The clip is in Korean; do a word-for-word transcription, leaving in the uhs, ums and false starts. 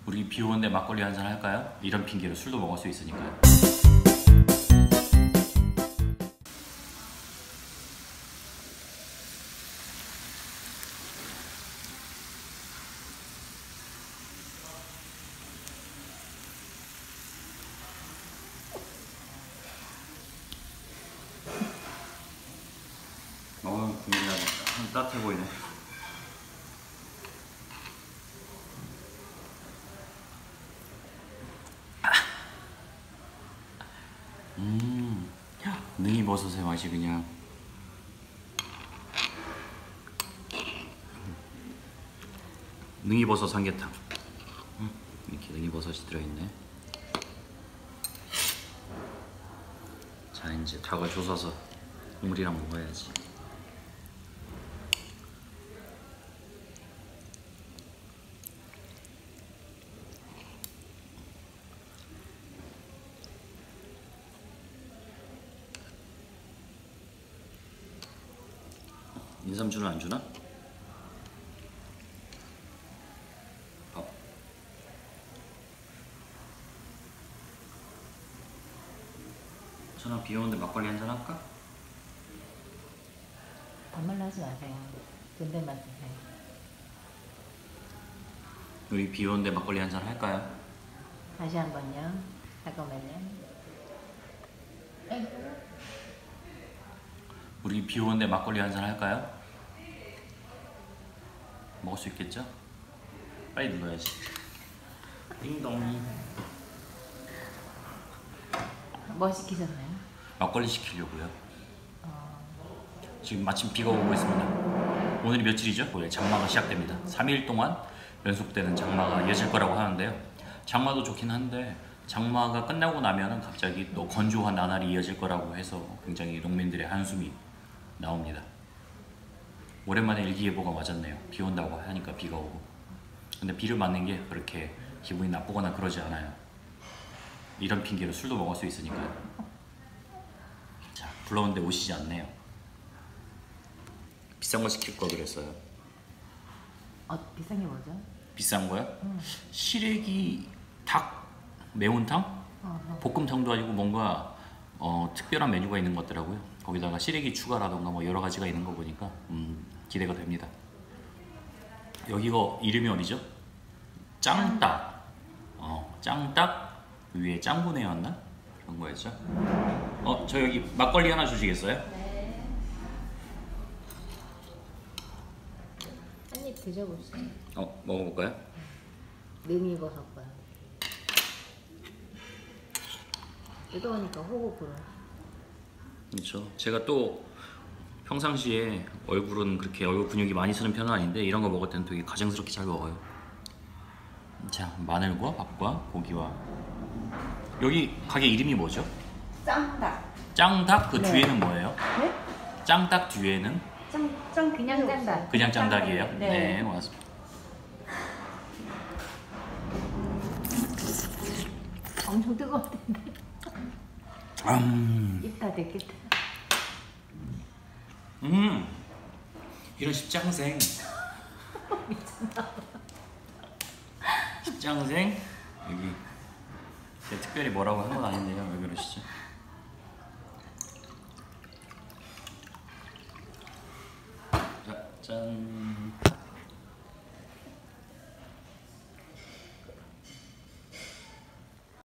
우리 비 오는데 막걸리 한잔 할까요? 이런 핑계로 술도 먹을 수 있으니까요. 어, 국물이 따뜻해 보이네. 음, 능이버섯의 맛이 그냥 능이버섯 삼계탕. 이렇게 능이버섯이 들어있네. 자, 이제 닭을 조서서 국물이랑 먹어야지. 인삼주는 안 주나? 밥. 전화 비 오는데 막걸리 한잔 할까? 반말로 하지 마세요. 존댓말 쓰세요. 우리 비 오는데 막걸리 한잔 할까요? 다시 한 번요. 잠깐만요. 아이고. 우리 비 오는데 막걸리 한잔 할까요? 먹을 수 있겠죠? 빨리 눌러야지. 띵동. 뭐 시키셨나요? 막걸리 시키려고요. 어... 지금 마침 비가 오고 있습니다. 오늘이 며칠이죠? 오늘 장마가 시작됩니다. 삼 일 동안 연속되는 장마가 이어질 거라고 하는데요. 장마도 좋긴 한데 장마가 끝나고 나면은 갑자기 또 건조한 나날이 이어질 거라고 해서 굉장히 농민들의 한숨이 나옵니다. 오랜만에 일기예보가 맞았네요. 비 온다고 하니까 비가 오고. 근데 비를 맞는 게 그렇게 기분이 나쁘거나 그러지 않아요. 이런 핑계로 술도 먹을 수 있으니까요. 자, 불러오는데 오시지 않네요. 비싼 거 시킬 거 그랬어요. 어, 비싼 게 뭐죠? 비싼 거요? 음. 시래기 닭 매운탕? 어, 어. 볶음탕도 아니고 뭔가 어, 특별한 메뉴가 있는 것 같더라고요. 거기다가 시래기 추가라던가 뭐 여러 가지가 있는 거 보니까 음, 기대가 됩니다. 여기가 이름이 어디죠? 짱딱. 어, 짱딱 위에 짱구네였나? 그런 거였죠. 어, 저 여기 막걸리 하나 주시겠어요? 네. 한 입 드셔보세요. 어, 먹어볼까요? 능이버섯과 뜨거우니까 호흡 불어. 그렇죠. 제가 또 평상시에 얼굴은 그렇게 얼굴 근육이 많이 쓰는 편은 아닌데 이런 거 먹을 때는 되게 가정스럽게 잘 먹어요. 자, 마늘과 밥과 고기와 여기 가게 이름이 뭐죠? 짱닭. 짱닭 그 네. 뒤에는 뭐예요? 네? 짱닭 뒤에는 짱, 짱 그냥 짱닭. 그냥 짱닭이에요? 네. 네, 맞습니다. 엄청 뜨거울 텐데. 음, 입 다 됐겠다. 음, 이런 십장생. 십장생 여기 제가 특별히 뭐라고 한 건 아닌데요. 왜 그러시죠? 자, 짠.